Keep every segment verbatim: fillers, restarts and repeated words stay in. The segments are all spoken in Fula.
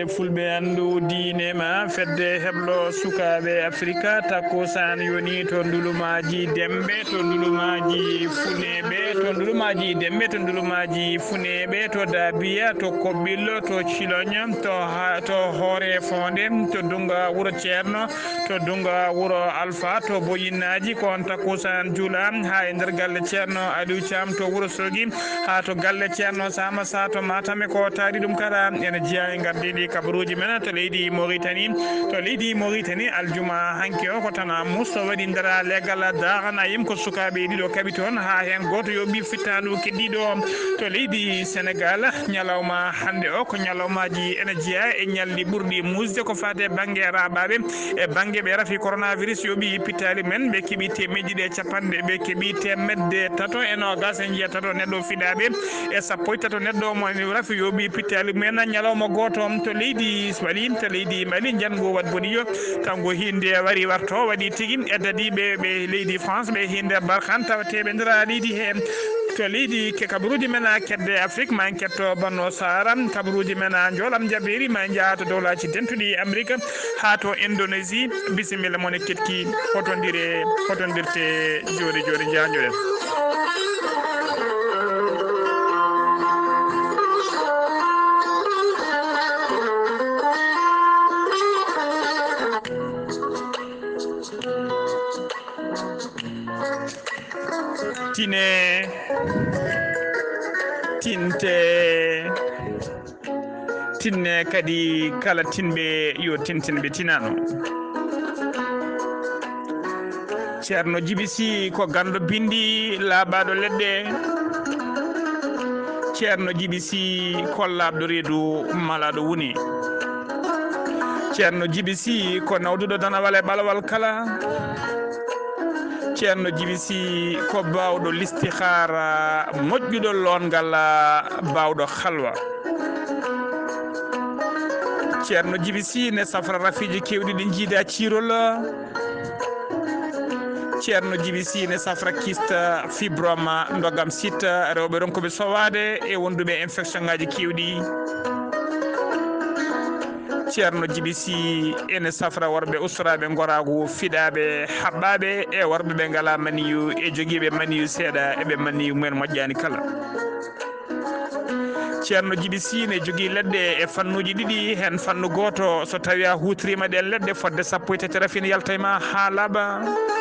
fedde fulɓe andu diine ma fedde heblo sukaɓe africa takkosan yoni to ndulumaji dembe to ndulumaji funeɓe to ndulumaji dembe to ndulumaji funeɓe to dabiya to kobbillo to cilogne to to hoore fonde to dunga wuuro ceerno to dunga wuuro alpha to boyinnaji ko on takkosan juula ha e nder galle ceerno aliou thiam to wuuro sogui ha to galle ceerno sama sa to matame ko taari ɗum kala ene jeeya e gardiɗi kabaruji men to leydi Mauritanie to leydi Mauritanie aljuma hanki o ko tana musto waɗi ndera legal dagana yim ko sukaɓe ɗiɗo kaɓi toon ha hen goto yoɓi fittandu keddiɗo to leydi Sénégal ñalawma hande o ko ñalawmaji ene jeeya e ñalli ɓurɗi musde ko fate banggue raɓaɓe e banggue ɓe rafi coronavirus yoɓi pittali men ɓe keeɓi temedde ɗiɗi e capanɗe ɓe keeɓi temedde tato e nogas e jiiya tato neɗɗo fiɗaɓe e sappo e tato neɗɗo mo rafi yoɓi pittali men ñalawma goto to leydi Mali to leydi Mali jango wat boniyo kango hinde wari warto waɗi tigui e dadiɓe ɓe leydi France ɓe hinde barkan tawateɓe ndera leydi he to leydi ke kabaruji men kedde Afrique ma en ketto banno Sahara kabaruji men joolam jaberi ma jaa to dowlaji dentuɗi Amérique ha to Indonésie bisimilla mon ketki hotondire hotondirte joni joni jajoɗen tine tinte tinne kadi kala tinɓe yo tintinɓe tinano ceerno Djiby Sy ko ganɗo bindi laaɓaɗo leɗɗe ceerno Djiby Sy kollaɓɗo reedu malaɗo woni ceerno Djiby Sy ko nawduɗo danawal e ɓalawal kala ceerno Djiby Sy ko bawɗo listihara moƴƴuɗo longal bawɗo halwa ceerno Djiby Sy ne safra rafiji kewɗi ɗi jiida cirol ceerno Djiby Sy ne safra kista fibrome dogam sitta rewɓe ronkoɓe sowade e wonduɓe infection ngaji kewɗi ceerno Djiby Sy ene safra worɓe ustaraɓe goragu fiɗaɓe haɓɓaɓe e worɓe ɓe ngala maniyu e joguiɓe maniyu seeɗa eɓe maniyu mumen moƴƴani kala ceerno Djiby Sy ne jogui leɗɗe e fannuji ɗiɗi hen fannu goto so tawi a hutorima ɗen leɗɗe fodde sappo e tati rafine yalta ma ha laaɓa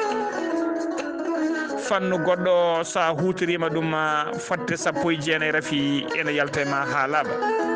fannu goɗɗo sa hutorima ɗum fodde sappo e jeenayyi rafi ene yalta ma ha laaɓa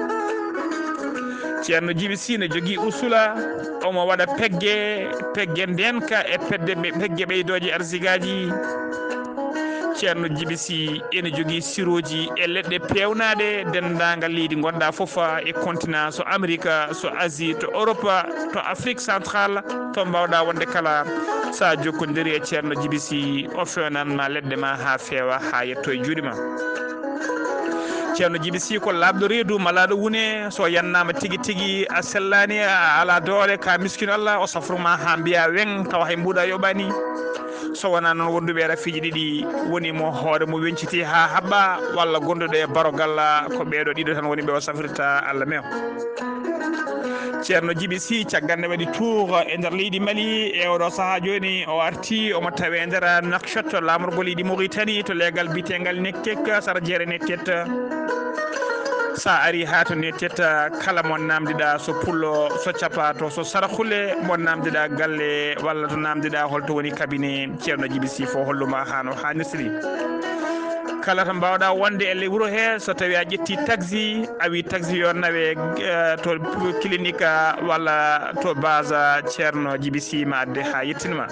ceerno Djiby Sy ne jogui usula omo waɗa pegge pegge ndenka e pedde pegge ɓeydoje arsigaji ceerno Djiby Sy ene jogui siroji e leɗɗe pewnaɗe dendagal leydi gonɗa foof e continent so Amérique so Asie to Europe to Afrique centrale to mbawɗa wonde kala sa jokkodiri e ceerno Djiby Sy o fewnanma leɗɗe ma ha feewa ha yetto e juuɗe ma ceerno Djiby Sy ko labɗo reedu malaɗo wune so yannama tigui tigui a sellani a ala doole ka miskino Allah o safruma ha mbiya weng tawa hay mbuɗa yoɓani so wona noon wonduɓe rafiji ɗiɗi woni mo hoore mo wenciti ha haɓɓa walla gonduɗo e barogal ko ɓeɗo ɗiɗo tan woni ɓe o safrirta Allah mew ceerno Djiby Sy caggal nde waɗi tour e nder leydi Mali e oɗo saaha joni o arti omo tawe e nder Nouakchott lamorgol leydi Mauritanie to leegal bitegal Nektek sara jeere Nektet sa ari ha to Nektet kala mo namdiɗa so pullo so capato so sarakhule mo namdiɗa galle walla to namdiɗa holto woni cabinet ceerno Djiby Sy fo holluma hano hannirtiri kala to mbawɗa wonde e wuuro he so tawi a ƴetti taxi a wi taxi yo nawe to clinique walla to base ceerno Djiby Sy ma adde ha yettinma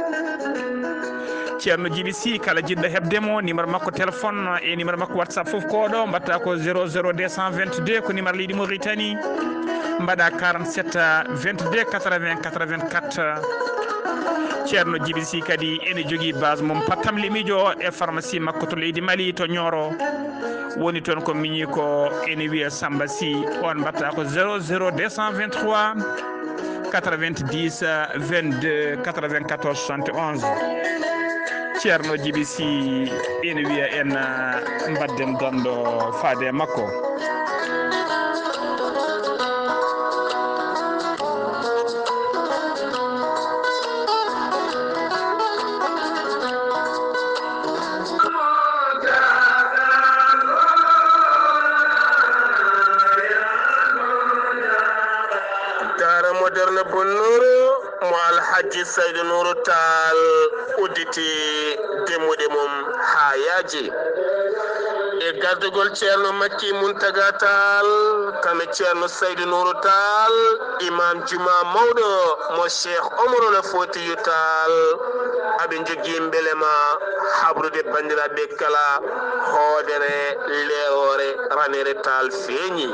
ceerno Djiby Sy kala jiɗɗo hebdemo numéro makko téléphone e numéro makko WhatsApp foof koɗo mbatta ko zéro zéro deux cent vingt-deux ko numéro leydi Mauritanie mbaɗa quarante-sept vingt-deux quatre-vingts quatre-vingt-quatre ceerno Djiby Sy kadi ene jogui base mum pattam limijo e pharmacie makko to leydi Mali to Nioro woni toon ko miñi ko ene wiya Samba Sy on mbatta ko zéro zéro deux cent vingt-trois quatre-vingt-dix vingt-deux quatre-vingt-quatorze soixante et onze ceerno Djiby Sy ene wiya en mbadden donɗo faade makko moderne bonnuru mo alhaji Saydou Nourou Tall udditi demude mum ha yaaji e gardugol ceerno Makki Muntaga Tall kame ceerno Saydou Nourou Tall imam juma mawɗo mo Cheikh Omarul Foutiyou Tall aɓe jogui belema habrude bandiraɓe kala hoodere leewore ranere Tall feeñi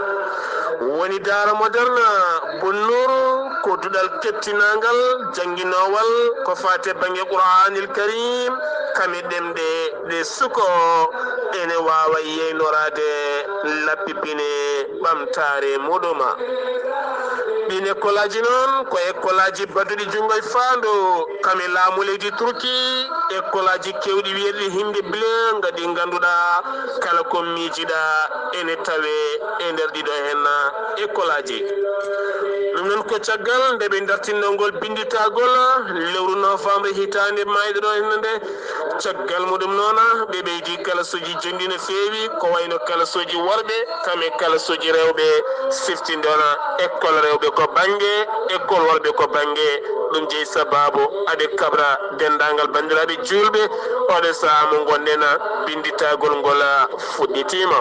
woni daara moderne bonnuru ko duɗal kettinagal jangguinowal ko fate banggue Qur'anil Karim kame ɗemɗe ɗe suko ene wawa yeynorade lappipine ɓamtare muɗuma ɗin école aji noon ko école aji badduɗi jungo e faandu kame laamu leydi Turki école aji kewɗi wiyeɗi hinde bile gadi ganduɗa kala ko miijiɗa ene tawe e nder ɗiɗo hen école aji ɗum noon ko caggal nde ɓe dartinnolngol binditagol lewru novembre hitande mayɗo ɗo henne nde caggal muɗum noon ɓe ɓeydi kalasuji jonɗi no feewi ko wayno kalasuji worɓe kame kalasuji rewɓe siftinde on école rewɓe ko banggue école worɓe ko banggue ɗum jeeyi sababu aɓe kabra dendagal bandiraɓe julɓe oɗo saaha mo gonɗen binditagol ngol fuɗɗitima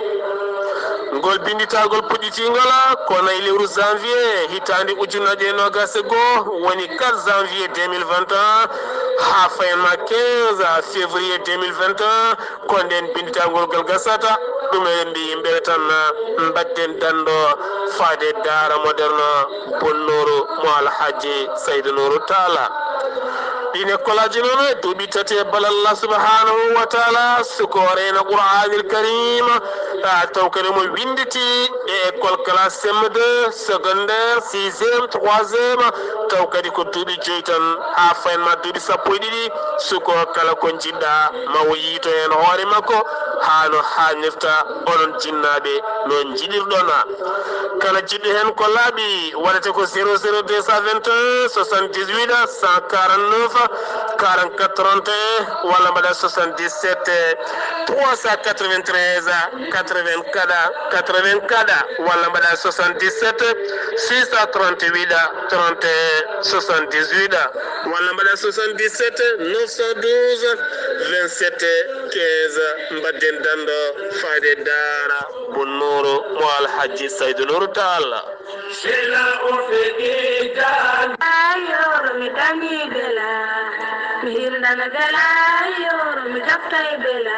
ngol binditagol puɗɗitigol ko nayi lewru janvier hitande ujunnaje e nogas e goho woni quatre janvier deux mille vingt et un ha fayanma quinze février deux mille vingt et un ko nden binditagol ngal gasata ɗum eɗen mbi yimɓe tan mbadden dando faade daara moderne bonnuru mo alhaji Saydou Nourou Tall ɗin école aji noon duuɓi tati e bala Allah subhanahu wa taala sukorena Qur'anil Karim taw kadi mo winditi e école classe C M deux secondaire sixième troisième taw kadi ko duuɓi joyi tan ha fayanma duuɓi sappo e ɗiɗi suko kala ko jiɗɗa mawo yiito hen hoore makko ha no hannirta onon jinnaɓe no jiɗirɗon kala jiɗɗo hen ko laaɓi waɗata ko zéro zéro deux cent vingt et un soixante-dix-huit cent quarante-neuf quarante-quatre trente et un walla mbaɗa soixante-dix-sept trois cent quatre-vingt-treize quatre-vingt-quatre quatre-vingt-quatre walla mbaɗa soixante-dix-sept six cent trente-huit trente et un soixante-dix-huit walla mbaɗa soixante-dix-sept neuf cent douze vingt-sept quinze mbadden dando faade daara bonnuru mo alhaji Saydou Nourou Tall sila o fegi dan ayor mi dani bela mi hirnana bela ayor mi jaftay bela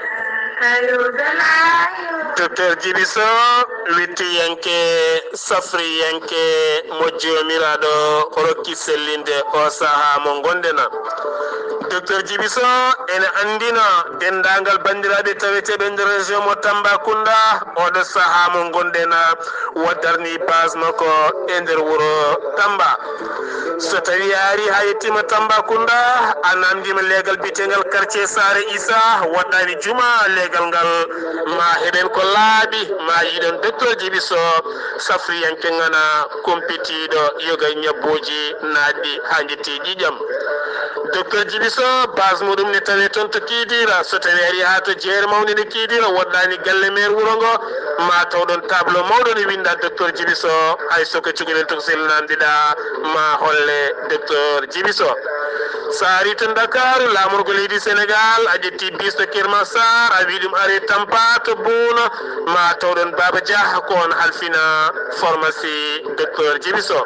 ayor bela docteur Djiby Sow witti yanke safri yanke mo jomiraɗo rokki sellinde o saaha mo gondena docteur Djiby Sow ene andina dendagal bandiraɓe taweteɓe nder région mo Tambacounda oɗo saaha mo gonɗen waddarni base makko e nder wuuro Tamba so tawi ari ha yettima Tambacounda a namdima leegal bitegal quartier Sare Issa waɗɗani juma leegal ngal ma heɓen ko laaɓi ma yiɗon docteur Djiby Sow safriyanke ngana compétiɗo yoga ñabboji naɗɗi ha jetti ƴiƴam docteur Djiby Sow base muɗum ne tawi toon to Kidira so tawi ari ha to jeere mawde nde Kidira waɗɗani galle maire wuuro ngo ma taw ɗon tableau mawɗo ne winda docteur Djiby Sow hay soko cuguɗen to sellandiɗa ma holle docteur Djiby Sow sa ari to Dakar lamorgo leydi Sénégal a ƴetti bis to Kermassar a wi ɗum ari Tampa to Bouna ma taw ɗon Baba Dia ko on halfina pharmacie docteur Djiby Sow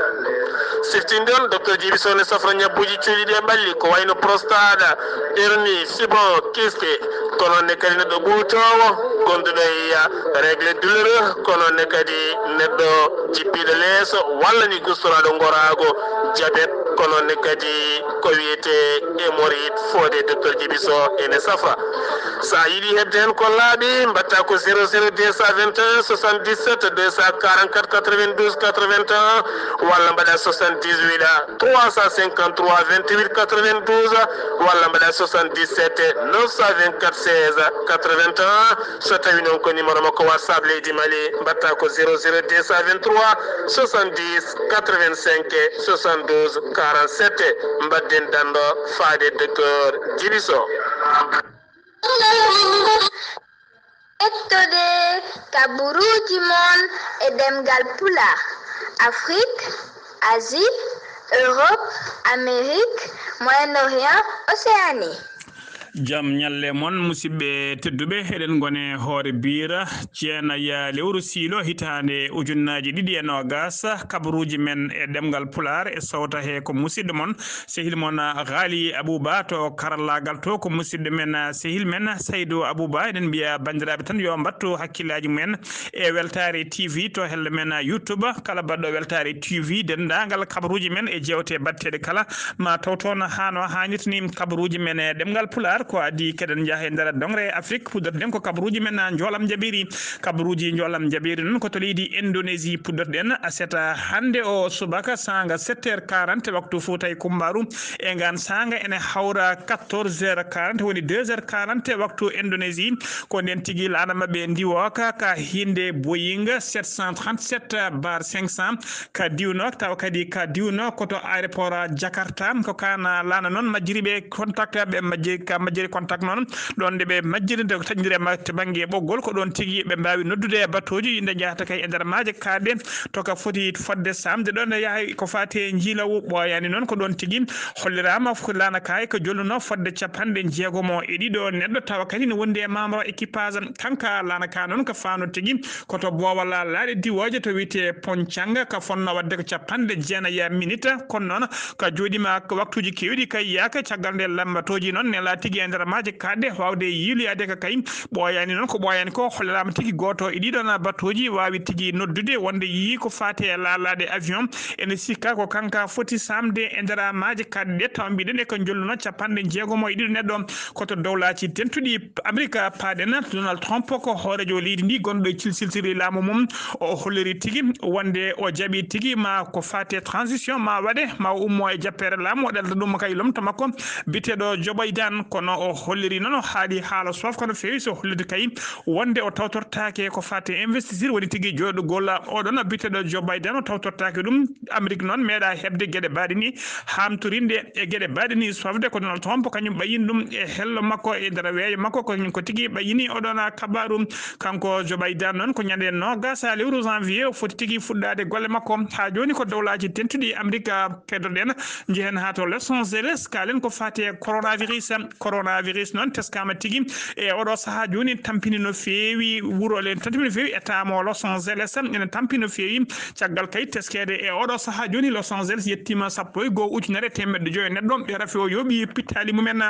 siftinde on docteur Djiby Sow ne safra ñabbuji cuuɗi ɗi e ɓalli ko wayno prostate hernie fibron kyste ko noonne kadi neɗɗo ɓuutowo gonduɗo e régle douloureux ko noonne kadi neɗɗo jippiɗo leeso walla ni gustoraɗo gorago diabète ko noonne kadi ko wiyete hémorroïde fode docteur Djiby Sow ene safra sa yiɗi hebde hen ko laaɓi mbatta ko zéro zéro deux cent vingt et un soixante-dix-sept deux cent quarante-quatre quatre-vingt-douze quatre-vingt-un walla mbaɗa soixante-dix-huit trois cent cinquante-trois vingt-huit quatre-vingt-douze walla mbaɗa soixante-dix-sept neuf cent vingt-quatre seize quatre-vingt-un so tawi noon ko numéro makko WhatsApp leydi Mali mbatta ko zéro zéro deux cent vingt-trois soixante-dix quatre-vingt-cinq soixante-douze quarante-sept mbadden dando faade docteur Djiby Sow ettode kaburuji mon e demgal pula Afrique, Asie, Europe, Amérique, Moyen-Orient, Océanie. jam nyalle mon musidɓe tedduɓe eɗen gone hoore bira ceena ya lewru siilo hitande ujunnaji ɗiɗi e nogas kabaruji men e ɗemgal pular e sawta he ko musidɗo mon sehil mon Ghali Abouba to karallagal to ko musidɗo men sehil men Saydou Abouba eɗen mbiya bandiraɓe tan yo mbattu hakkillaji mumen e weltare T V to helle men YouTube kala baɗɗo weltare T V dendagal kabaruji men e jewte batteɗe kala ma taw toon hano hannirtini kabaruji men e ɗemgal pular ko adi keɗen jaaha e nder dongre Afrique puddotoɗen ko kabaruji men jolam jabiri kabaruji jolam jabiri noon ko to leydi Indonésie puddotoɗen aseta hande o subaka sanga sept heures quarante waktu Fouta e Kumbaru e ngan sanga ene hawra quatorze heures quarante woni deux heures quarante waktu Indonésie ko nden tigui lana mabɓe ndiwoka ka hinde Boeing sept cent trente-sept bar cinq cent ka diwno taw kadi ka diwno koto aéroport Jakarta ko kana lana noon majjiriɓe contact ɓe majjiri ka majjiri contact noon ɗon nde ɓe majjiri nde taƴdire to banggue ɓoggol ko ɗon tigui ɓe mbawi noddude e battoji inde jahata kay e nder maaje kaɗɗe to ka foti fodde samde ɗon ne yaaha ko fati jiilaw ɓoyani noon ko ɗon tigui hollirama ko lana kay ko jolluno fodde capanɗe jeegomo e ɗiɗo neɗɗo tawa kadi ne wondi e membre équipage kanka lana ka noon ko fano tigui koto boowal laaɗe diwoje to wiyete Poncanga ka fonno wadde ko capanɗe jeenayyi minute kono noon ko jooɗima ko waktuji kewɗi kay yaaka caggal nde lambatoji noon ne la tigui e nder maaje kaɗɗe wawde yiiloyade ko kay ɓoyani noon ko ɓoyani ko hollirama tigui goto e ɗiɗon battoji wawi tigui noddude wonde yii ko fati e lalade avion ene sikka ko kanka foti samde e nder maaje kaɗɗe taw mbiɗen e ko jolluno capanɗe jeegomo e ɗiɗo neɗɗo koto dowlaci tentuɗi Amerique paaɗen Donald Trump ko hoorejo leydi ndi gonɗo e cilsiltiri laamu mum o holliri tigui wonde o jaaɓi tigui ma ko fati transition ma waɗe ma ummo e jappere laamu o ɗelta ɗum kay lomto makko biteɗo Joe Biden kono o holliri noon o haali haala sof kono fewi so hollide kay wonde o tawtortake ko fati investisseur woni tigui joɗɗugol oɗon biteɗo Joe Biden o tawtortake ɗum Amérique noon meeɗa hebde gueɗe mbaɗe ni hamtorinde e gueɗe mbaɗe ni sofde ko Donald Trump kañum ɓayini ɗum e hello makko e nder weeyo makko ko tigui ɓayini oɗon kabaru kanko Joe Biden noon ko ñande nogas lewru janvier o foti tigui fuɗɗade golle makko ha joni ko dowlaji tentuɗi Amérique keddoɗen jehen ha to Los Angeles kalen ko fati e coronavirus coronavirus noon teskama tigui e oɗo saaha joni tampini no fewi wuuro le tampini no fewi état mo Los Angeles ene tampini no fewi caggal kay teskede e oɗo saaha joni Los Angeles yettima sappo e goho ujunere temedde joyi neɗɗo ɓe rafi o yooɓi pittali mumen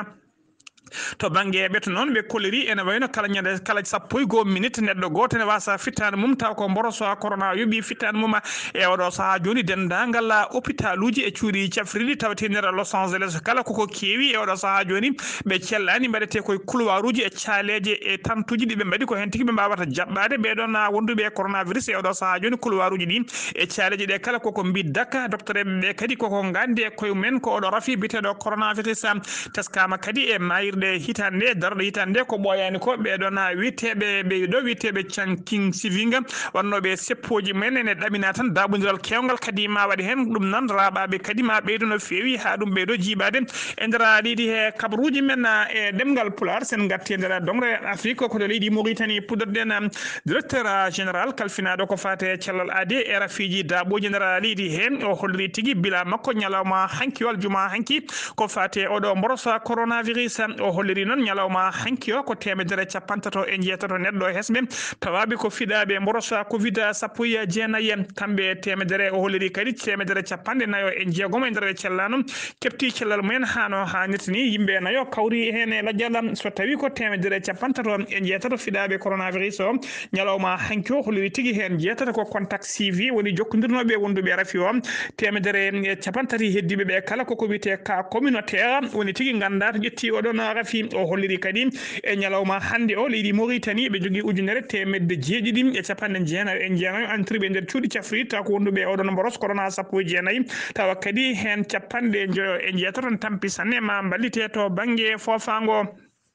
to banggue ɓeto noon ɓe koliri ene wayno kala ñande kala sappo e goho minute neɗɗo goto ne wasa fittade mum taw ko mboroso corona yooɓi fittade mum e oɗo saaha joni dendagal hôpital uji e cuuɗi cafriɗi tawate nder Los Angeles kala koko keewi e oɗo saaha joni ɓe cellani mbaɗete koye couloir uji e caleje e tantuji ɗiɓe mbaɗi ko hen tigui ɓe mbawata jaɓɓade ɓeɗon wonduɓe e coronavirus e oɗo saaha joni couloir uji ɗi e caleje ɗe kala koko biddaka docteur ɓe kadi koko gandi e koye mumen ko oɗo rafi biteɗo coronavirus teskama kadi e mayir de hitande darɗo hitande ko ɓoyani ko ɓeɗon witteɓe ɓeɗo witteɓe canking sivinga wannoɓe seppoji men ene ɗamina tan daɓodiral kewgal kadi ma waɗi hen ɗum noon raɓaɓe kadi ma ɓeydo no fewi ha ɗum ɓeydo jiibade e nder leydi he kabaruji men e ɗemgal pular sen gatti e nder dongre Afrique koto leydi Mauritanie puddoɗen directeur général kalfinaɗo ko fate cellal aade e rafiji daɓoji nder leydi he o holliri tigui bila makko ñalawma hanki wal juma hanki ko fate oɗo mborosa coronavirus o holliri noon ñalawma hanki o ko temedere capantato e jeetato neɗɗo hesɓe tawaɓe ko fiɗaɓe mborosa covid sappo e jeenayyi kamɓe temedere o holliri kadi temedere capanɗe nayo e jeegom e nder cellano kepti cellal mumen hano hannirta ni yimɓe nayo kawri hen e lajjal so tawi ko temedere capantato e jeetato fiɗaɓe coronavirus o ñalawma hanki o holliri tigui hen jeetata ko contact suivi woni jokkodirnoɓe wonduɓe rafi o temedere capantati heddiɓe ɓe kala koko wiyete ka communautaire woni tigui ganda to ƴetti oɗon rafi o holliri kadi e ñalawma hande o leydi Mauritanie ɓe jogui ujunere temedde jeeɗiɗi e capanɗe jeenayo e jeenayo entriɓe e nder cuuɗi cafriɗi taw ko wonduɓe oɗon mboros corona sappo e jeenayyi tawa kadi hen capanɗe joyo e jeetato tampi sanne ma ballite to banggue fofango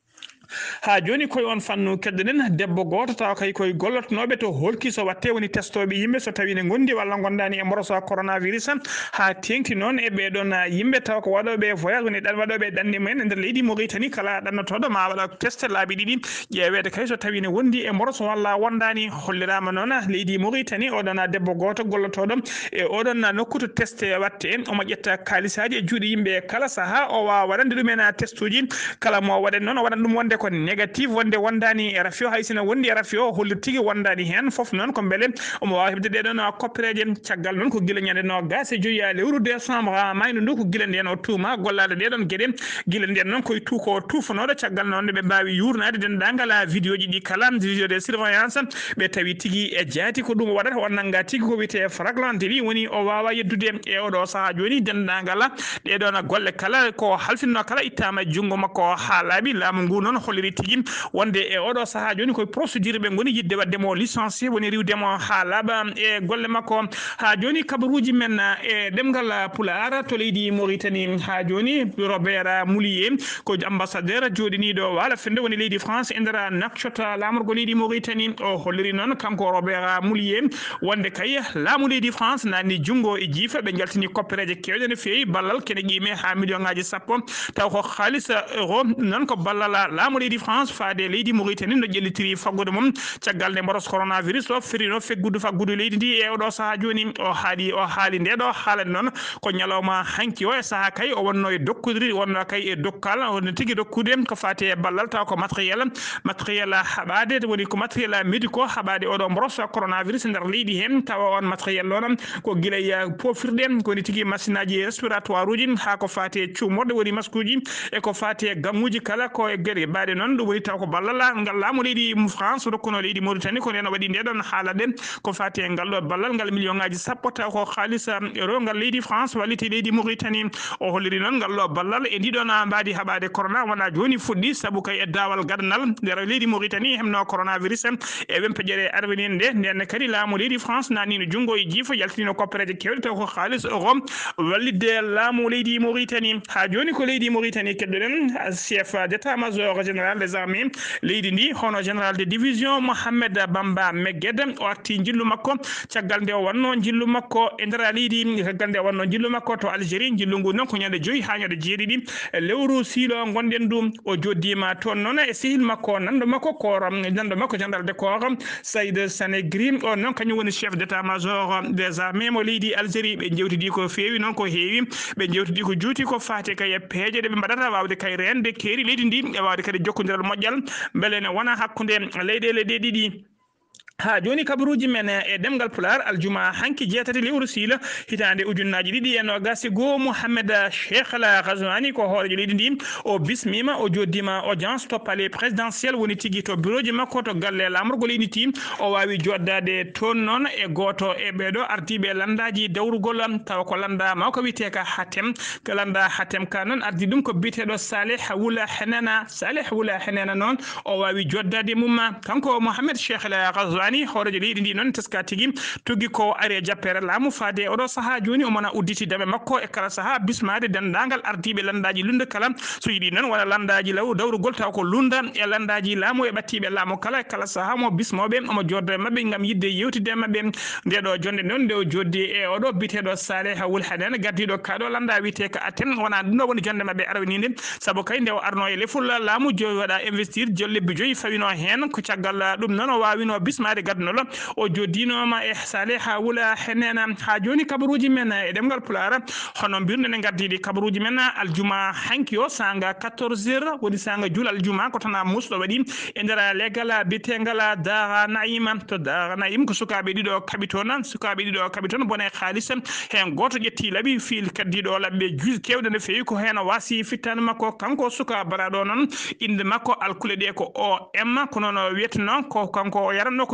ha joni koye on fannu keddoɗen debbo goto taw kay koye gollotnoɓe to holki so watte woni testoɓe yimɓe so tawi ne gondi walla gondani e morosa coronavirus ha tengti noon e ɓeɗon yimɓe taw ko waɗoɓe voyage woni ɗan waɗoɓe ɗanɗe mumen e nder leydi Mauritanie kala ɗannotoɗo ma waɗa test laabi ɗiɗi ƴeewede kay so tawi ne wondi e moroso walla wondani hollirama noon leydi Mauritanie oɗon debbo goto gollotoɗo e oɗon nokku to test watte omo ƴetta kalisaji e juuɗe yimɓe kala saaha o wawa waɗande ɗumen test uji kala mo waɗen noon o waɗan ɗum wonde ko négatif wonde wondani e rafio hay sino wondi e rafio hollir tigui wondani hen foof noon ko beele omo wawi hebde ɗeɗon koppereje caggal noon ko guila ñande no gas e joyi lewru décembre ha mayno ndu ko guila nden o tuuma gollade ɗeɗon gueɗe guila nden noon koye tuuko tufanoɗo caggal noon ɓe mbawi yurnade dendagal vidéo ji ɗi kala vidéo de surveillance ɓe tawi tigui e jaati ko ɗum waɗata on nanga tigui ko wiyete flagrant ɗi woni o wawa yeddude e oɗo saaha joni dendagal ɗeɗon golle kala ko halfinno kala ittama junggo makko ha laaɓi laamu ngu noon holliri tigui wonde e oɗo saaha joni koye procédure ɓe goni yidde waddemo licencié woni riwdemo ha laaɓa e golle makko ha joni kabaruji men e ɗemgal Pulaar to leydi Mauritanie ha joni Robert Moulier ko ambassadeur joɗiniɗo wala fende woni leydi France e nder Nouakchott lamorgo leydi Mauritanie o holliri noon kanko Robert Moulier wonde kay laamu leydi France nani junggo e jiifa ɓe jaltini koppereje kewɗe no fewi ballal kene ƴiime ha million ngaji sappo taw ko haalisa euro noon ko ballal laamu leydi France faade leydi Mauritanie no ƴellitiri faggude mum caggal nde mboros coronavirus o firino feggudu faggudu leydi ndi e oɗo saaha joni o haali o haali ndeɗo haalade noon ko ñalawma hanki o e saaha kay o wonno e dokkudiri wonno kay e dokkal wonno tigui dokkude ko fati e ballal taw ko matériel matériel haɓade woni ko matériel médico haɓade oɗo mboros coronavirus nder leydi hen tawa on matériel noon ko guilay pofirɗe kowoni tigui machine aji respiratoire uji ha ko fati e cuumorde woni masque uji e ko fati e gammuji kala ko e gueɗe mbaɗe noon ɗum woni taw ko ballal ngal laamu leydi France rokkuno leydi Mauritanie ko nden o waɗi ndeɗon haalade ko fati e ngal ɗo ballal ngal million ngaji sappo taw ko haalisa euro ngal leydi France walliti leydi Mauritanie o holliri noon ngal ɗo ballal e ndiɗon mbadi haɓade corona wona joni fuɗɗi saabu kay e dawal gadanal nder leydi Mauritanie hemno coronavirus e wempeƴere arwini nde nden kadi laamu leydi France nanino junggo e jiifa yaltino koppereje kewɗe taw ko haalis euro wallidde laamu leydi Mauritanie ha joni ko leydi Mauritanie keddoɗen chef d'état major général des armées leydi ndi hono général de division Mohamed Bamba Megged o arti jillu makko caggal nde o wanno jillu makko e nder leydi caggal nde o wanno jillu makko to Algérie jillu ngu noon ko ñande joyi ha ñande jeeɗiɗi lewru siilo gonɗen ɗum o joddima toon noon e sehil makko nando makko ko nando makko général de corps Saïd Sanegri o noon kañum woni chef d'état major des armées mo leydi Algérie ɓe jewtidi ko feewi noon ko heewi ɓe jewtidi ko juuti ko fati kay peeje ɗe ɓe mbaɗata wawde kay rende keeri leydi ndi e wawde kadi jokkodiral moƴƴal beele ne wona hakkude leyɗele ɗe ɗiɗi ha joni kabaruji men e demgal Pulaar aljuma hanki jeetati lewru siila hitande ujunnaji ɗiɗi e nogas e goho Mouhamed Cheikh Al Ghazouani ko hoorejo leydi ndi o bismima o joddima audience to palais présidentiel woni tigui to bureau ji makko to galle lamorgo leydi ti o wawi joddade toon noon e goto e ɓeɗo ardiɓe landaji dawrugol taw ko landa mawko wiyete ka Hatem ko landa Hatem ka noon ardi ɗum ko biteɗo Saleh Wula Henena Saleh Wula Henena noon o wawi joddade mum kanko Mouhamed Cheikh Al Ghazouani hoorejo leydi ndi noon teska tigui tugui ko ari e jappere laamu faade oɗo saaha joni omona udditi dame makko e kala saaha bismade dendagal ardiɓe landaji lunda kala so yiiɗi noon wona landaji law dawrugol taw ko lunda e landaji laamu e ɓattiɓe laamu kala e kala saaha mo bismoɓe omo joddo e mabɓe gam yidde yewtide e mabɓe ndeɗo jonde noon nde o joddi e oɗo biteɗo Saleh Wul Hanen gardiɗo kaɗo landa wiyete ka Aten wona ɗum ɗo woni jonde mabɓe arwanide saabu kay nde o arno e leful laamu joyi waɗa investir jo lebbi joyi fawino hen ko caggal ɗum noon o wawino bismade gadnolo o joddinoma e Saleh Wula Henena ha joni kabaruji men e ɗemgal Pulaar hono mbirne ne gardiɗi kabaruji men aljuma hanki o sanga quatorze heures woni sanga juul aljuma ko tana musɗo waɗi e nder leggal bitegal Dara Naïm to Dara Naïm ko sukaɓe ɗiɗo kaɓi toon sukaɓe ɗiɗo kaɓi toon bone halis hen goto ƴetti laaɓi fiil kaddiɗo labɓe juus kewɗe no fewi ko hen wasi fittane makko kanko suka baraɗo noon inde makko alkule ɗe ko O M ko noon wiyeteno ko kanko o yaranno koye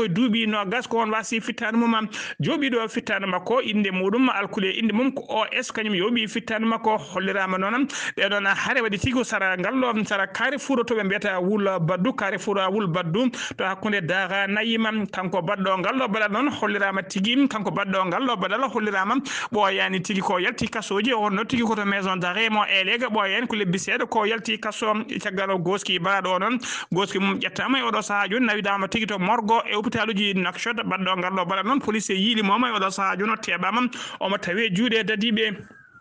duuɓi nogas ko on wasi fittade mum jooɓiɗo fittade makko inde muɗum alkule inde mum ko O S kañum yooɓi fittade makko hollirama noon ɓeɗon haare waɗi tigi sara ngallo sara Carrefour to ɓe mbiyata wul baddu Carrefour wul baddu to hakkude Dara Nayima kanko baɗɗo ngallo baɗal noon hollirama tigi kanko baɗɗo ngallo baɗal hollirama ɓoyani tigi ko yalti kasoji onno tigi koto maison d'arrêt mo Elega ɓoyani ko lebbi seeɗa ko yalti kaso caggal goski baɗo o noon goski mum ƴettama e oɗo saaha joni nawidama tigi to morgo e hôpital uji Nouakchott baɗɗo ngallo baɗal noon police yiili moma e oɗo saaha joni o teɓama omo tawi juuɗe dadiɓe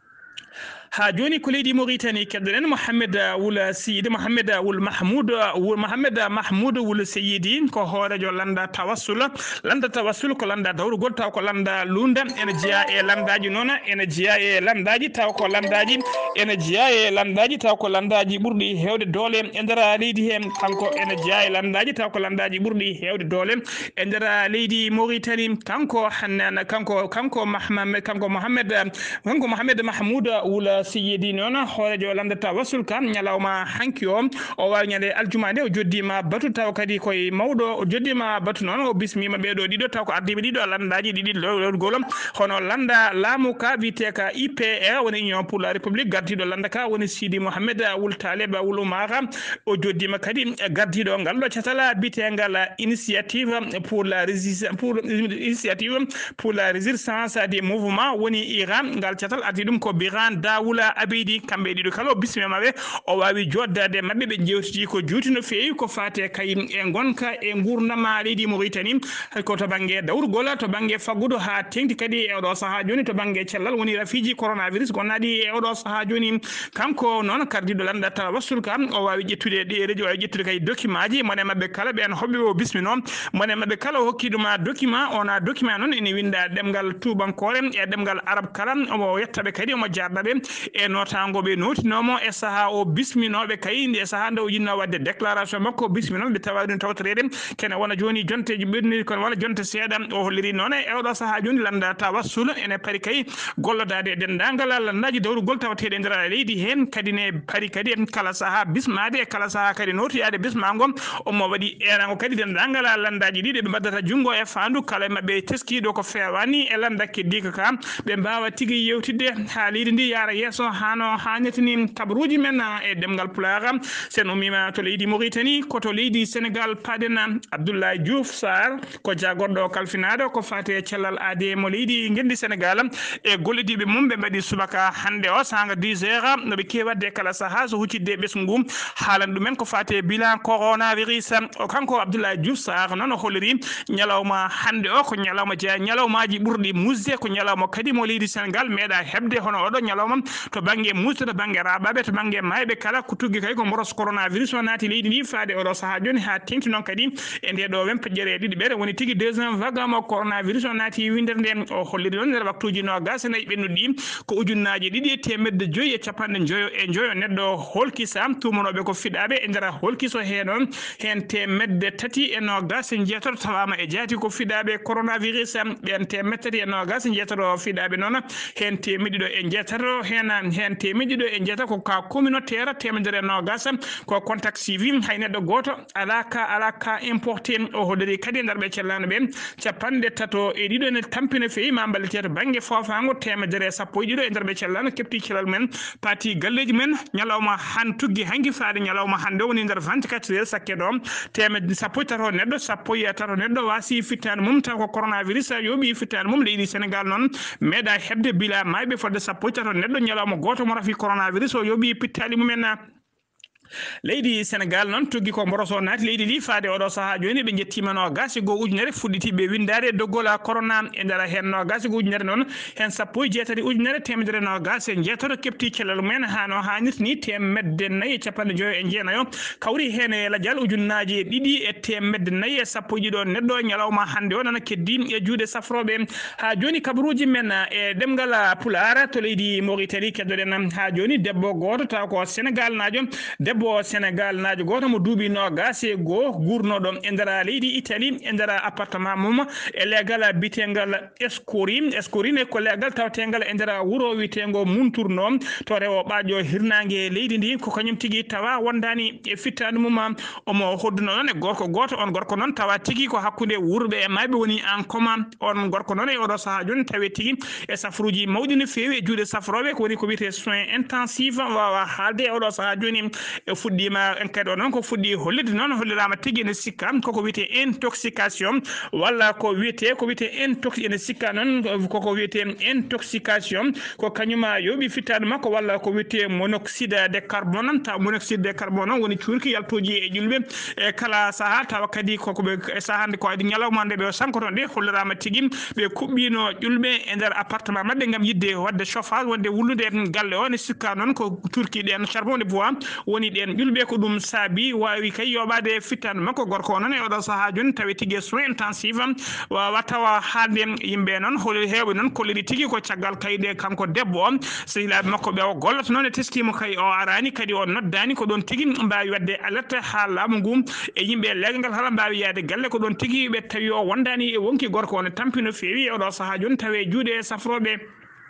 ha joni ko leydi Mauritanie keddoɗen Mohamed Wul Seydi Mohamed Wul Mahmoud Wul Mohamed Mahmoud Wul Seydi ko hoorejo landa tawassul landa tawassul ko landa dawrugol taw ko landa lunda ene jeeya e landaji noon ene jeeya e landaji taw ko landaji ene jeeya e landaji taw ko landaji ɓurɗi hewde doole e nder leydi he kanko ene jeeya e landaji taw ko landaji ɓurɗi hewde doole e nder leydi Mauritanie kanko hannan kanko kanko Mohamed kanko Mohamed kanko Mohamed Mahmoud Wul Seydi noon hoorejo landata wasul kam ñalawma hanki o o wawi ñande aljuma nde o joddima batu taw kadi koye mawɗo o joddima batu noon o bismima ɓeɗo ɗiɗo taw ko ardiɓe ɗiɗo landaji ɗiɗi lewrgol hono landa laamu ka wiyete ka I P R woni union pour la république gardiɗo landa ka woni Sidi Mohamed Wul Taleb Wul Oumar o joddima kadi gardiɗo ngalɗo catala bitegal initiative pour la résistance pour initiative pour la résistance des mouvements woni Iran ngal catal ardi ɗum ko Biran Daoud Abidi kamɓe ɗiɗo kala o bismima maɓɓe o wawi joddade mabɓe ɓe jewtiti ko juuti no feewi ko fate kay e gonka e gurdama leydi Mauritanie ko to banggue dawrugol to banggue faggudu ha tengti kadi e oɗo saaha joni to banggue cellal woni rafiji coronavirus gonnaɗi e oɗo saaha joni kanko noon kardiɗo landata wassul kam o wawi ƴettude ɗereji o wawi ƴettude kay document ji mone mabɓe kala ɓen hoɓɓe o bismino mone mabɓe kala o hokki ɗuma document ona document noon ene winda ɗemgal tubankore e ɗemgal arab kala omo yettaɓe kadi omo jarɗaɓe e notangoɓe notinomo e saaha o bisminoɓe kayinde e saaha nde o yinno wadde déclaration makko bisminoɓe ɓe tawa ɗum tawtorede kene wona joni jonteji ɓenni kono walla jonte seeɗa o holliri noon e oɗo saaha joni landa tawassul ene paari kay gollodade dendagal landaji dawrugol tawateɗe e nder leydi hen kadi ne paari kadi kala saaha bismade e kala saaha kadi notoyade bismago omo waɗi erago kadi dendagal landaji ɗiɗi ɓe mbaddata junggo e fandu kala e mabɓe teskiɗo ko fewani e landakke dika ka ɓe mbawa tigui yewtidde ha leydi ndi yaara yesso hano hannetini kabaruji men e demgal pulaar sen ummima to leydi Mauritanie koto leydi Sénégal paden Abdoulaye Diouf Sarr ko jagorɗo kalfinaɗo ko fate cellal aade mo leydi gendi Sénégal e gollidiɓe mum ɓe mbaɗi subaka hande o sanga dix heures noɓe kewadde kala saaha so huccidde ɓesgu haalan ɗumen ko fate bilan coronavirus o kanko Abdoulaye Diouf Sarr noon o holliri ñalawma hande o ko ñalawma jeeya ñalawmaji ɓurɗi musde ko ñalawma kadi mo leydi Sénégal meeɗa hebde hono oɗo ñalawma to banggue musde to banggue raɓaɓe to banggue mayɓe kala ko tugui kay ko mboros coronavirus o naati leydi ndi faade oɗo saaha joni ha tengti noon kadi e nde ɗo wen peƴƴere ɗiɗi ɓeɗe woni tigui deuxiéme vague mo coronavirus o naati windere nde o holliri noon nder waktuji nogas e nayyi ɓennuɗi ko ujunnaji ɗiɗi e temedde joyyi e capanɗe joyo e joyo neɗɗo holkisa tumanoɓe ko fiɗaɓe e nder holkiso he noon hen temedde tati e nogas e jeetato tawama e jaati ko fiɗaɓe coronavirus ɓen temedde tati e nogas e jeetato fiɗaɓe noon hen temedɗiɗo e jeetato hen hen temedɗiɗo e jeeta ko ka communautaire temedere nogas ko contact suivi hay neɗɗo goto ala ka ala ka importé o holliri kadi nder ɓe cellano ɓe capanɗe tato e ɗiɗo ne tampine feewi ma ballete to banggue fofago temedere sappo e ɗiɗo e nder ɓe cellano kepti cellal men pati galleji men ñalawma han tugui hanki faade ñalawma hande woni nder vingt-quatre heures sakke ɗo temedde sappo e tato neɗɗo sappo e tato neɗɗo wasi fittade mum taw ko coronavirus yooɓi fittade mum leydi Sénégal noon meeɗa hebde bila mayɓe fodde sappo e tato neɗɗo ñalawma goto mo rafi coronavirus o yooɓi pittali mumen leydi Sénégal noon tuggi ko mboroso naati leydi ndi faade oɗo saaha joni ɓe jettima no gasi go ujunere fuɗɗitiɓe windade doggola corona e nder hen no gasi go ujunere noon hen sappo e jeetati ujunere temedere no gasi e jeetato kepti cellal mumen ha no hannirta ni temedde nayyi e capanɗe joyo e jeenayo kawri hen e ladial ujunnaji ɗiɗi e temedde nayyi e sappo e ɗiɗo neɗɗo ñalawma hande o nana keddi e juuɗe safroɓe ha joni kabaruji men e ɗemgal Pulaar to leydi Mauritanie keddoɗen ha joni debbo goto taw ko Sénégal najo debbo debbo Sénégal naajo goto mo duuɓi nogas e goho gurnoɗo e nder leydi Italie e nder appartement mum e legal bitegal Escori Escori ne ko legal tawtegal e nder wuro witego Munturno to rewo ɓaajo hirnangue leydi ndi ko kañum tigui tawa wondani e fittade mum omo hodduno noon e gorko goto on gorko noon tawa tigui ko hakkude wurɓe e mayɓe woni en commun on gorko noon e oɗo saaha joni tawi tigui e safruji mawɗi no fewi e juuɗe safroɓe ko woni ko wiyete soin intensif wawa haalde e oɗo saaha joni e fuɗɗima en kadi o noon ko fuɗɗi hollide noon hollirama tigui ne sikka koko wiyete intoxication walla ko wiyete ko wiyete intox ene sikka noon koko wiyete intoxication ko kañuma yooɓi fittade makko walla ko wiyete monoxyde de carbone taw monoxyde de carbone woni cuurki yaltoji e julɓe e kala saaha tawa kadi koko ɓe e sahande ko adi ñalawma nde ɓe sankoton de hollirama tigui ɓe kuɓɓino julɓe e nder appartement mabɓe gam yidde wadde chauffage wonde wullude en galle o ne sikka noon ko cuurki ɗen charbon de bois woni ɗen julɓe ko ɗum saabi wawi kay yoɓade fittade makko gorko o noon e oɗo saaha joni tawi tigui soin intensive wawa tawa haalde yimɓe noon hol hewɓe noon kolliri tigui ko caggal kayde kanko debbo o sehilaɓe makko ɓe o gollata noon e teskima kay o arani kadi o noddani ko ɗon tigui mbawi wadde alerte ha laamu ngu e yimɓe leegal ngal hala mbawi yaade galle ko ɗon tigui ɓe tawi o wondani e wonki gorko o ne tampi no fewi e oɗo saaha joni tawe juuɗe safroɓe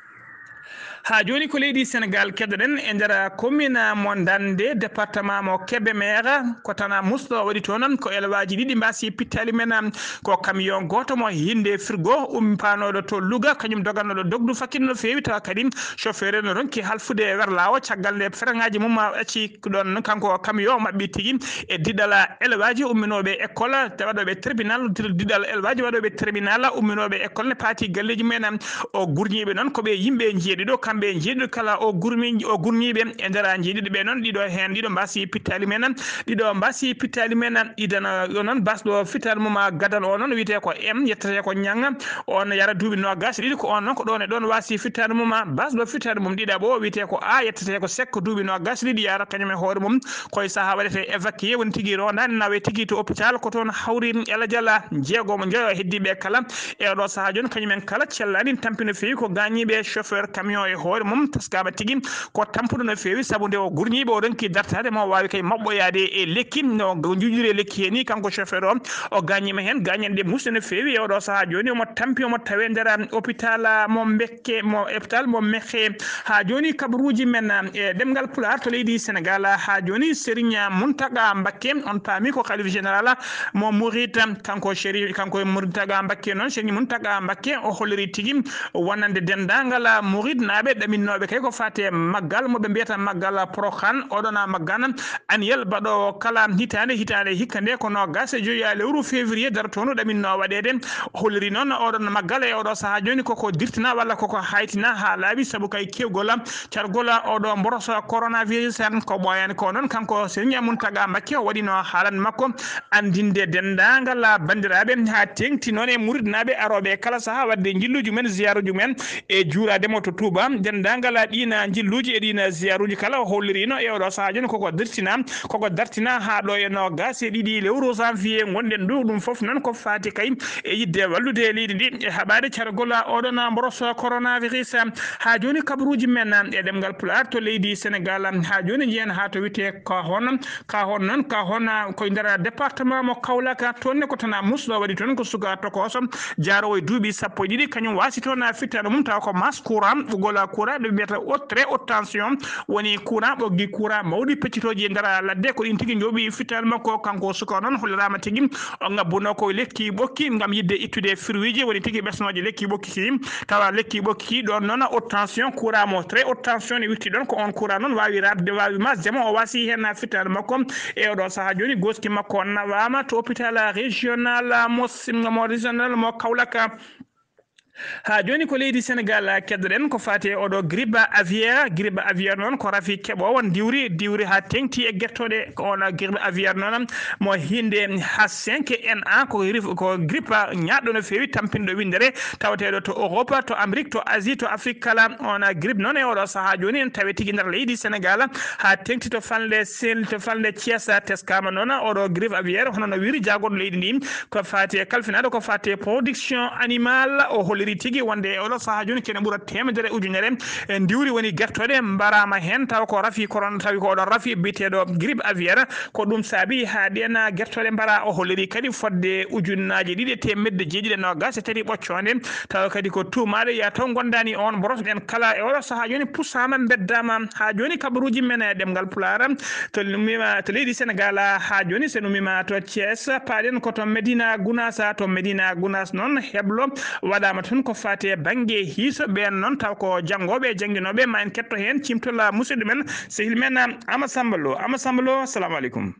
ha joni ko leydi Sénégal keddoɗen e nder commune mo Dande département mo Kébémer ko tana musɗo waɗi toon ko élevaji ɗiɗi mbasi pittali men ko camion goto mo hinde frigo umpanoɗo to Louga kañum dogannoɗo dogdu fakkino no fewi tawa kadi chauffeur no ronki halfude e wer lawo caggal nde fereŋaji mum acci ɗon kanko camion mabɓi tigui e diɗɗal élevaji umminoɓe école waɗoɓe tribunal diɗɗal élevaji waɗoɓe tribunal umminoɓe école ne paati galleji mumen o gurñiɓe noon koɓe yimɓe jeeɗiɗo kamɓe jeeɗiɗo kala o gurmi o gurniɓe e nder jeeɗiɗo ɓe noon ɗiɗo hen ɗiɗo mbasi pittali men ɗiɗo mbasi pittali men idana o noon basɗo fittali mum gadal o noon wiyete ko M yettete ko ñanga on yara duuɓi nogas ɗiɗi ko on noon ko ɗon e ɗon wasi fittade mum basɗo fittade mum ɗiɗaɓo wiyete ko A yettete ko sekko duuɓi nogas ɗiɗi yara kañum e hoore mum koye saaha waɗete évacué woni tigui rondani nawe tigui to hôpital ko toon hawri eladiala jeegomo jeeyo heddiɓe kala e oɗo saaha joni kañumen kala cellani tampino fewi ko gañiɓe chauffeur camion e hoore mum taskama tigui ko tampuɗo no fewi saabu nde o gurñiɓe o ronki dartade mo wawi kay mabɓoyade e lekki no juuƴiri lekki heni kanko chauffeur o o gañima hen gañanɗe musde no fewi e oɗo saaha joni omo tampi omo tawe nder hôpital mo Bekke mo hôpital mo Mekhe ha joni kabaruji men e ɗemgal Pulaar to leydi Sénégal ha joni Serigne Mountaga Mbacké on paami ko khalife général mo Mouride kanko chéri kanko Mountaga Mbacké noon Serigne Mountaga Mbacké o holliri tigui wonande dendagal Mouride naɓe ɗaminnoɓe kay ko fate maggal moɓe mbiyata maggal Prokhane oɗona maggan annuel baɗo kala hitande hitande hikka nde ko nogas e joyi lewru février darto no ɗaminno waɗede holliri noon oɗon maggal e oɗo saaha joni koko dirtina walla koko haytina ha laaɓi saabu kay kewgol cargol oɗo mboroso coronavirus en ko ɓoyani ko noon kanko Serigne Mountaga Mbacké o waɗino haalande makko andinde dendagal bandiraɓe ha tengti noon e muridnaɓe aroɓe kala saaha wadde jilluji men ziyaruji men e juurademo to Touba dendagal ɗina jilluji e ɗina ziyaruji kala o hollirino e oɗo saaha joni koko dirtina koko dartina ha ɗo e nogas e ɗiɗi lewru janvier gonɗen ɗo ɗum foof noon ko fati kay e yidde wallude leydi ndi e haɓade cargol oɗon mboroso coronavirus ha joni kabaruji men e ɗemgal Pulaar to leydi Sénégal ha joni jiyen ha to wiyete Kahone Kahone noon Kahone koye nder département mo Kaolack toonne ko tana musɗo waɗi toon ko suka tokoso jaarowo e duuɓi sappo e ɗiɗi kañum wasi toon fittade mum tawa ko masse courant ɓoggol courant ɗo mbiyata haute très haute tension woni courant ɓoggi courant mawɗi peccitoji e nder ladde ko ɗin tigui jooɓi fittade makko kanko suka noon hollirama tigui o ngabbuno ko lekki ɓokki gam yidde ittude fruiji woni tigui ɓesnoje lekki ɓokki ki tawa lekki ɓokki ki ɗon noon haute tension courant mo très haute tension ne witti ɗon ko on courant noon wawi radde wawi masdemo o wasi hen fittade makko e oɗo saaha joni goski makko nawama to hôpital régional mo mo régional mo Kaolack ha joni ko leydi Sénégal keddoɗen ko fate oɗo grippe aviaire grippe aviaire noon ko rafi keɓo won diwri diwri ha tengti e guertoɗe ko on grippe aviaire noon mo hinde H cinq N un ko ko grippe ñaɗɗo no fewi tampinɗo windere tawateɗo to Europe to Amérique to Asie to Afrique kala on grippe noon e oɗo saaha joni en tawi tigui nder leydi Sénégal ha tengti to falde sel to falde Thiès teskama noon oɗo grippe aviaire hono no wiri jagoɗo leydi ndi ko fate kalfinaɗo ko fate production animal o holli holliri tigi wonde e oɗo saha joni kene ɓuura temedere ujunere e diwri woni guertoɗe mbarama hen taw ko rafi koron tawi ko oɗon rafi biteɗo grippe aviaire ko ɗum saabi ha ɗena guertoɗe mbara o holliri kadi fodde ujunnaji ɗiɗi temedde jeeɗiɗi e nogas e tati ɓoccode taw kadi ko tumaɗo ya taw gondani on boros ɗen kala e oɗo saha joni pussama beddama ha joni kabaruji men e ɗemgal pulara to numima to leydi Sénégal ha joni se numima to Thiès paɗen ko to Medina Gounass to Medina Gounass noon heblo waɗama toon ko fate banggue hiiso ɓen noon taw ko janggoɓe jangguinoɓe ma en ketto hen cimtola musidɗo men sehil men Ama Samba Lo Ama Samba Lo assalamu aleykum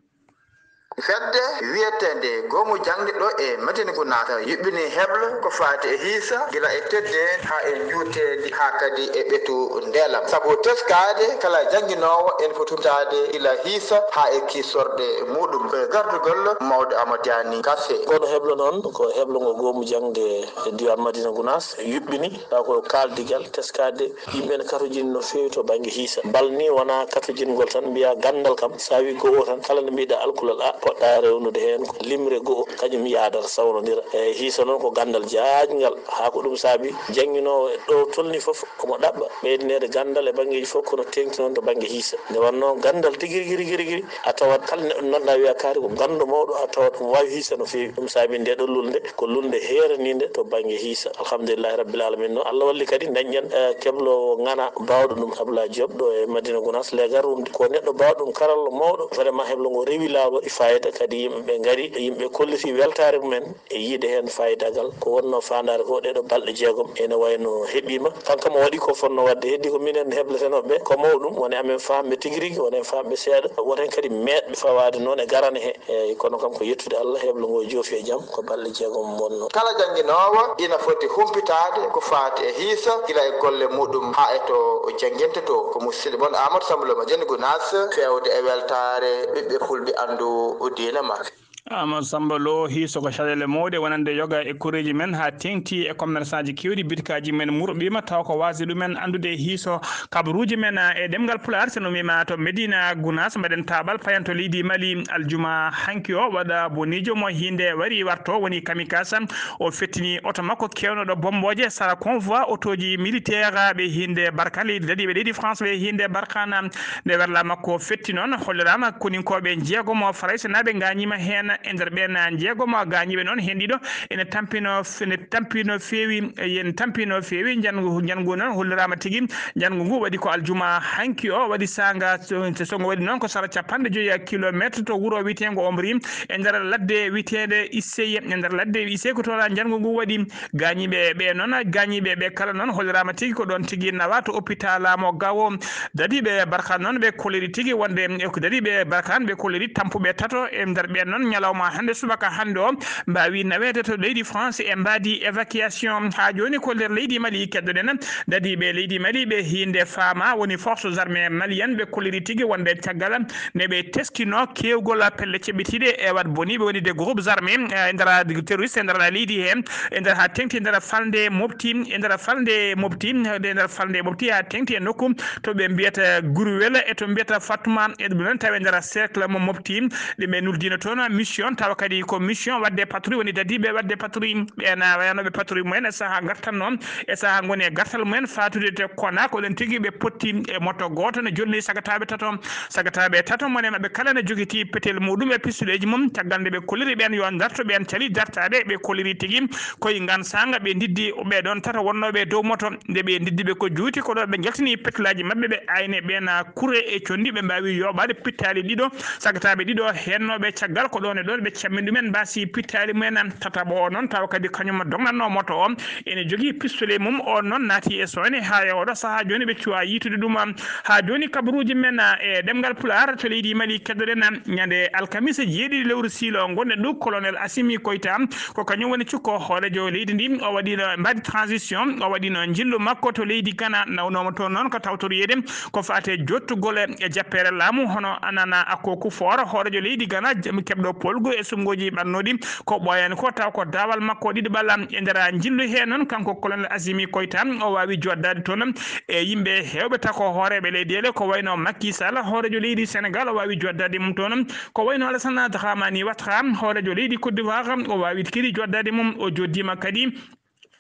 fedde wiyetende gomu jangde ɗo e Madina Gounass yuɓɓini heble ko fati e hiisa gila e tedde ha e juutedi ha kadi e ɓetu ndelam saabu teskade kala janguinowo en fotumtade gila hiisa ha e kisorde muɗum koye gardugol mawɗo Amadou Kassé kono heble noon ko heble ngo gomu jangde e diwan Madina Gounass yuɓɓini taw ko kaldigal teskade yimɓe ne katojini no fewi to banggue hiisa balni wona katojingol tan mbiya gandal kam sa wi go o tan kala nde mbiɗa alkulal a poɗɗa rewnude hen ko limre go'o kañum yadata sawnodira e hiisa noon ko gandal jaajgal ha ko ɗum saabi jangguinowo ɗo tolni foof omo ɗaɓɓa ɓeydinede gandal e banggueji fof kono tengti noon to banggue hiisa nde wanno gandal tigui rigui rigui rigui a tawat kala neɗɗo nonɗa wiya kaari ko gandu mawɗo a tawat omo wawi hiisa no fewi ɗum saabi nde ɗo lulde ko lulde heeranide to banggue hiisa alhamdulillahi rabbil alamin noon Allah walli kadi dañƴen keblo ngana bawɗo ɗum Abdoulaye Diop ɗo e Madina Gounass legar rumde ko neɗɗo bawɗo ɗum karallo mawɗo vraiment heblo ngo rewi lawol e fayida kadi yimɓeɓe gaari yimɓe kolliti weltare mumen e yiide hen fayidagal ko wonno fandare ko ɗeɗo balɗe jeegom ene wayno heeɓima kanko mo waɗi ko fonno wadde heddi ko minen hebletenoɓe ko mawɗum woni amen famɓe tigui rigui woni famɓe seeɗa wonen kadi meɗɓe fawade noon e garane he eyyi kono kam ko yettude Allah heblo ngo joofi e jaam ko balɗe jeegom wonno kala janguinowo ina foti humpitade ko fati e hiisa gila e golle muɗum ha e to jangguinte to ko musidɗo moon Amadou Samba Lo Madina Gounass fewde e weltare ɓiɓɓe fulɓe andu diina ma Ama Samba Lo hiiso ko caɗele mawɗe wonande yoga e koreji men ha tengti e commerçant ji kewɗi bitikaji men murɓima taw ko wasi ɗumen andude hiiso kabaruji men e ɗemgal pular so numima to Medina Gounass mbaɗen tabal payanto leydi Mali aljuma hanki o waɗa bonijo mo hinde wari warto woni kamikasa o fettini oto makko kewnoɗo bomboje sara convoi autoji militaire ɓe hinde Barkan leydi dadiɓe leydi France ɓe hinde Barkana nde werla makko fetti noon hollirama koninkoɓe jeegomo Farayse naɓe gañima hen e nder ɓen jeegomo gañiɓe noon hen ɗiɗo ene tampino ene tampino feewi yen tampino feewi jangu jangu noon hollirama tigui jangu ngu waɗi ko aljuma hanki o waɗi sanga songo waɗi noon ko sara capanɗe joyyi kilométre to wuuro witego Omri e nder ladde witede Isseye e nder ladde Isseye ko toon jangu ngu waɗi gañiɓe ɓe noon gañiɓe ɓe kala noon hollirama tigui ko ɗon tigui nawa to hôpital mo Gawo dadiɓe Barkan noon ɓe kolliri tigui wonde dadiɓe Barkan ɓe kolliri tampuɓe tato e nder ɓen noon ñalawma hande subaka hande o mbawi nawede to leydi France e mbadi évacuation ha joni ko nder leydi Mali keddoɗen dadiɓe leydi Mali ɓe hinde fama woni forces armées malienne ɓe kolliri tigui wonde caggal ne ɓe teskino kewgol pelle ceɓɓitiɗe e wat boniɓe woni des groupes armés e nder terroriste e nder leydi he e nder ha tengti e nder falde mofti e nder falde mofti e nder falde mofti ha tengti e nokku to ɓe mbiyata Gourouel e to mbiyata Fatouma e ɗum noon tawi nder cercle mo mofti ɗeɓe nuldino toon mission tawa kadi ko mission wadde patrouille woni dadiɓe wadde patrouille ɓena wayanoɓe patrouille mumen e saaha gartanno e saaha goni e gartal mumen fatude te kona ko ɗen tigui ɓe potti e moto goto ne jolni sagataɓe tato sagataɓe tato mone mabɓe kala ne joguiti petel muɗum e pistuleji mum caggal nde ɓe kolliri ɓen yo darto ɓen cali dartaɓe ɓe kolliri tigui koye gan sanga ɓe diddi ɓeɗon tato wonnoɓe dow moto nde ɓe diddiɓe ko juuti ko ɗo ɓe jaltini petelaji mabɓe ɓe ayne ɓena kuure e condi ɓe mbawi yoɓade pittali ɗiɗo sagataɓe ɗiɗo hennoɓe caggal ko ɗon e ɗon ɓe cammin ɗumen mbasi pittali mumen tataɓo o noon tawa kadi kañum dognanno moto o ene jogui pistolet mum o noon naati e sone ha e oɗo saaha joni ɓe cuwa yitude ɗum ha joni kabaruji men e ɗemgal pular to leydi Mali keddoɗen ñande alkamisa jeeɗiɗi lewru siilo gonɗe ɗo colonel Assimi Koïta ko kañum woni cukko hoorejo leydi ndi o waɗino mbaɗi transition o waɗino jillu makko to leydi Ghana nawnoma toon noon ko tawtoriyede ko fate jottugol e jappere laamu hono anana akko kufor hoorejo leydi Ghana keɓɗo polgu e sumgoji ɓannoɗi ko ɓoyani ko taw ko dawal makko ɗiɗi ɓalla e nder jillu he noon kanko colonel Assimi Koïta o wawi joddade toon e yimɓe hewɓe tako hooreɓe leydi ko wayno Macky Sall hoorejo leydi Sénégal o wawi joddade mum toon ko wayno Alassane Dramane Ouattara hoorejo leydi Côte d'Ivoire o wawi kadi joddade mum o joddima kadi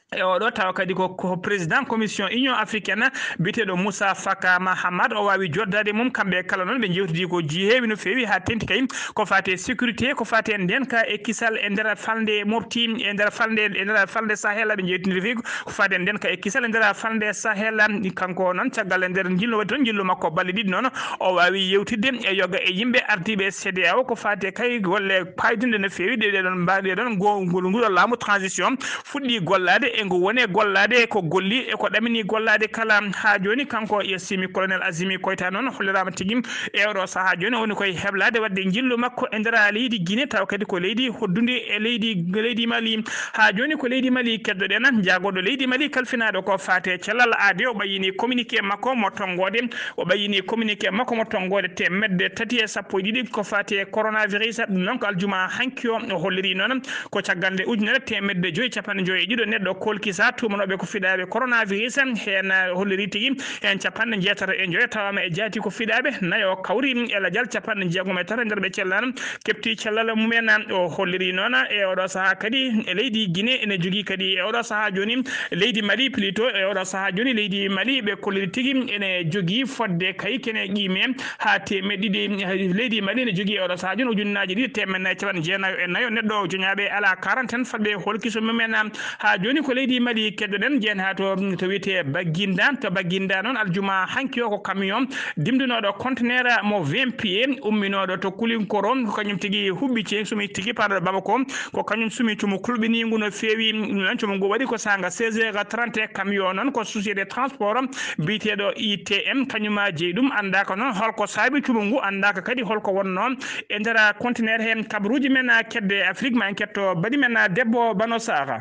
e oɗo tawa kadi ko ko président commission union africaine biteɗo Moussa Faka Mahamad o wawi joddade mum kamɓe kala noon ɓe jewtidi ko ji heewi no fewi ha tenti kay ko fate sécurité ko fate ndenka e kisal e nder falde mofti e nder falde e nder falde Sahel ɓe jewtidiri fewi ko fate ndenka e kisal e nder falde Sahel kanko noon caggal e nder jillo waɗi toon jillu makko balle ɗiɗi noon o wawi yewtidde e yoga e yimɓe ardiɓe C D A O ko fate kay golle paydunde no fewi ɗeɗon mbaɗe ɗon ngol nguɗo laamu transition fuɗɗi gollade e ngo woni gollade ko golli e ko ɗamini gollade kala ha joni kanko yessimi colonel Azimi Koyta noon hollirama tigui e oɗo saaha joni woni koye heblade wadde jillu makko e nder leydi Guinée taw kadi ko leydi hoddude e leydi leydi Mali ha joni ko leydi Mali keddoɗen jagoɗo leydi Mali kalfinaɗo ko fate cellal aade o ɓayini communiqué makko mo tongode o ɓayini communiqué makko mo tongode temedde tati e sappo e ɗiɗi ko fate coronavirus ɗum noon ko aljuma hanki o holliri noon ko caggal nde ujunere temedde joyyi capanɗe joyyi e ɗiɗo neɗɗo kolkisa tumanoɓe ko fiɗaɓe coronavirus hen holliri tigui hen capanɗe jeetati e joyyi tawama e jaati ko fiɗaɓe nayo kawri e ladial capanɗe jeegom e tati nder ɓe cellano kepti cellal mumen o holliri noon e oɗo saaha kadi e leydi Guinée ene jogui kadi e oɗo saaha joni leydi Mali plutôt e oɗo saaha joni leydi Mali ɓe kolliri tigui ene jogui fodde kay kene qime ha temedde ɗiɗi leydi Mali ne jogui e oɗo saaha joni ujunnaji ɗiɗi temedde nayyi capanɗe jeenayo e nayyo neɗɗo joñaɓe ala quarantaine fadɓe holkiso mumen ha joni ko leydi Mali keddoɗen jeen ha to to wiyete Bagginda to Bagginda noon aljuma hanki o ko camion dimdunoɗo conteneur mo vingt pieds umminoɗo to Kulinkoro ko kañum tigui huɓɓi sumi tigui parɗo Bamako ko kañum sumi cumo kulɓinigu no fewi non cumo ngu waɗi ko sanga seize heures trente camion noon ko société transport biteɗo I T M kañuma jeeyi ɗum andaka noon holko saabi cumo ngu andaka kadi holko wonno e nder conteneur hen kabaruji men kedde Afrique ma en ketto baɗi men debbo Bano Sara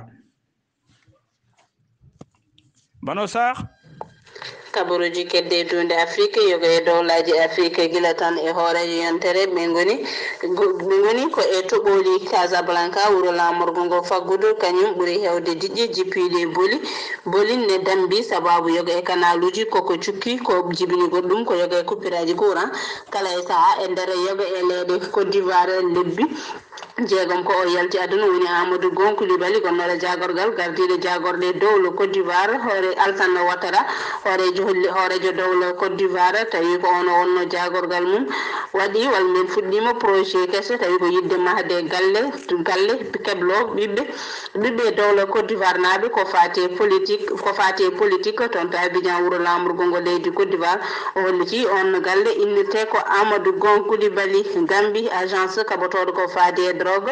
Bano Sar kabaruji kedde dunde Afrique yoga e dowlaji Afrique gila tan e hoorejo yontere ɓe goni ɓe goni ko e toɓoli Casablanca wuro lamorgo ngo faggudu kañum ɓuuri hewde diƴƴi jippiɗe boli bolinne dambi sababu yoga e kanaluji koko cukki ko jibini goɗɗum ko yoga e kuppiraji courant kala e saaha e nder yoga e leyɗe Côte d'Ivoire lebbi jeegom ko o yalti aduna woni Amadou Gon Coulibaly gonnoɗo jagorgal gardiɗo jagorɗe dowlo Côte d'Ivoire hoore Alassane Ouattara hoorejo holli hoorejo dowlo Côte d'Ivoire tawi ko ono wonno jagorgal mum waɗi walmin fuɗɗima projet kese tawi ko yidde mahde galle galle keblo ɓiɓɓe ɓiɓɓe dowlo Côte d'Ivoire naaɓe ko fate politique ko fate politique toon to Abidjan wuro lamorgo ngo leydi Côte d'Ivoire o holliti on galle innirte ko Amadou Gon Coulibaly Gambie agence kaɓotoɗo ko fate drogue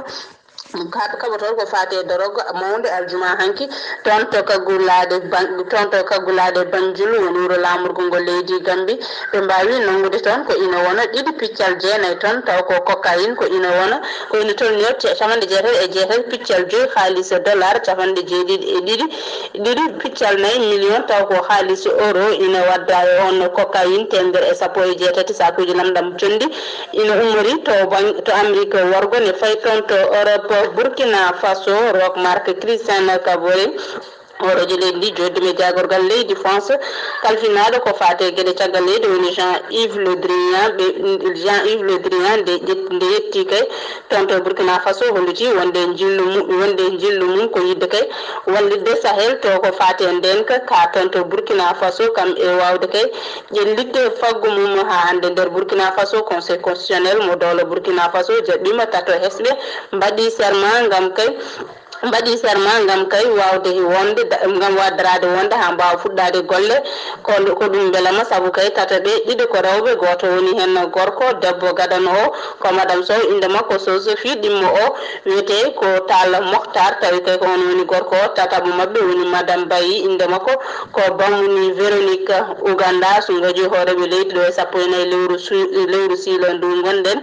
kaɓotoɗo ko fate drogue mawde aljuma hanki toon to kaggulade toon to kaggulade Banjul woni wuro lamorgo ngo leydi Gambie ɓe mbawi nongude toon ko ina wona ɗiɗi piccal jeenayyi toon taw ko cocaïne ko ina wona ko ina tolni capanɗe jeetati e jeetati piccal joyyi haalis dollar capanɗe jeeɗiɗi e ɗiɗi ɗiɗi piccal nayyi million taw ko haalis euro ina wadda e on cocaïne temedere e sappo e jeetati sakuji lamɗam condi ina umori to to Amérique worgo ne fayi toon to Europe Burkina Faso Rock Mark Christian Kabore hoorejo leydi ndi joddi me jagorgal leydi France kalfinaɗo ko fate gueɗe caggal leydi woni Jean-Yves Le Drian ɓe Jean-Yves Le Drian nde nde yetti kay toon to Burkina Faso holliti wonde jillu mum wonde jillu mum ko yidde kay wallidde Sahel to ko fate ndenka ka toon to Burkina Faso kam e wawde kay ƴellidde faggu mum ha hande nder Burkina Faso conseil constitutionnel mo dowlo Burkina Faso jaɓɓima tato hesɓe mbaɗi serment gam kay mbaɗi serment gam kay wawde wonde gam waddarade wonde ha mbawa fuɗɗade golle ko ko ɗum beelama saabu kay tata ɓe ɗiɗi ko rewɓe goto woni hen gorko debbo gadano o ko madame Sow inde makko Sophie ɗimmo o wiyete ko Tall Mokhtar tawi kay ko on woni gorko o tataɓo mabɓe woni madame Bayi inde makko ko Bamuni Véronique Ouganda so goji hooreɓe leydi ɗo e sappo e nayyi lewru lewru siilo ndu gonɗen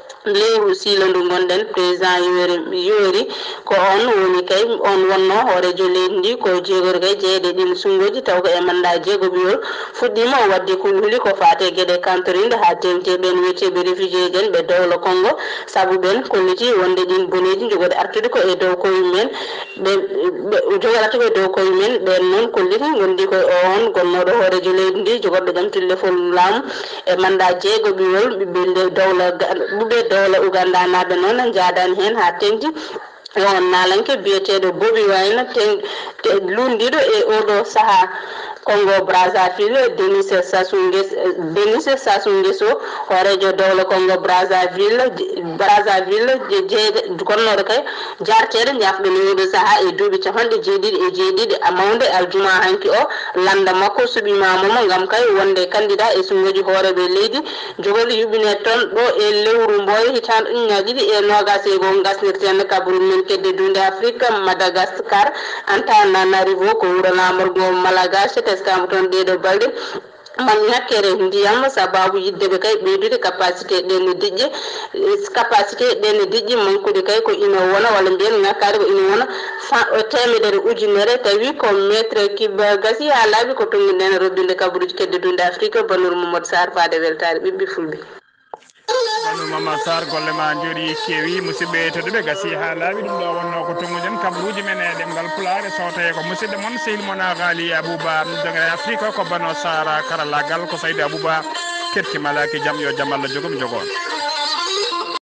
lewru siilo ndu gonɗen président yori yori ko on woni kay on wonno hoorejo leydi ndi ko jeegori kay jeeyede ɗin sungoji taw ko e manda jeego ɓiyol fuɗɗima o wadde kulhuli ko fate gueɗe kantorinde ha temte ɓen wiyeteɓe réfugié jen ɓe dowlo Congo saabu ɓen kolliti wonde ɗin boneji jogode artude ko e dow koyemumen ɓe jogode artude ko e dow koyemumen ɓen noon kolliti gondi ko on gonnoɗo hoorejo leydi ndi jogoɗo ɗam tillefol laamu e manda jeego ɓiyol ɓiɓɓe dowla ɓiɓɓe dowla Uganda naɓe noon jaadani hen ha tengti on nalanke biyeteɗo Bobi Wine te lundiɗo e oɗo saaha Congo Brazzaville Denis Sassou Nguesso Denis Sassou Nguesso horejo dowlo Congo Brazzaville Brazzaville jeeyde gonnoɗo kay jarteɗo jafɗo no oɗo saaha e duuɓi capanɗe jeeɗiɗi e jeeɗiɗi amawde aljuma hanki o landa makko suɓimamomo gam kay wonde candidat e sungoji hooreɓe leydi jogori yuɓine toon ɗo e lewru Mboye hitande ujunaje ɗiɗi e nogas e goo gasnirten kabaru men kedde dunde Afrique Madagascar Antananarivo ko wuuro lamorgo Malagasy teskama toon ɗeɗo balɗe man ñakkere ndiyam sababu yiddeɓe kay ɓeydude capacité ɗenne diƴƴe capacité ɗenne diƴƴe mankude kay ko ina wona walla mbiyen ngakkade ko ina wona temedere ujunere tawi ko métre kiba gasi ha laaɓi ko tonguiɗen robbinde kabaruji kedde dunde Afrique Bannour Mamadou Sarr faade weltare ɓiɓɓe fulɓe Bannour Mamadou Sarr golle ma jooɗi keewi musidɓe tedduɓe gasi ha laaɓi ɗum ɗo wonno ko tonguɗen kabaruji men e ɗemgal pulaar sowtaye ko musidɗo moon sehil moon Ghali Abouba dogere Afrique ko Banno Sara karallagal ko Saydou Abouba kettimalaki jaam yo jaam Allah jogom jogon